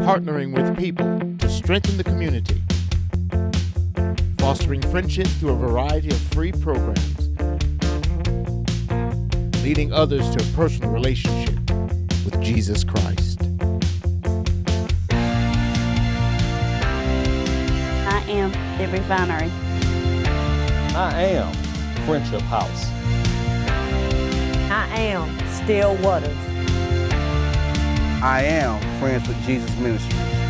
partnering with people to strengthen the community, fostering friendships through a variety of free programs, leading others to a personal relationship with Jesus Christ. I am the Refinery. I am Friendship House. I am Still Waters. I am Friends with Jesus Ministries.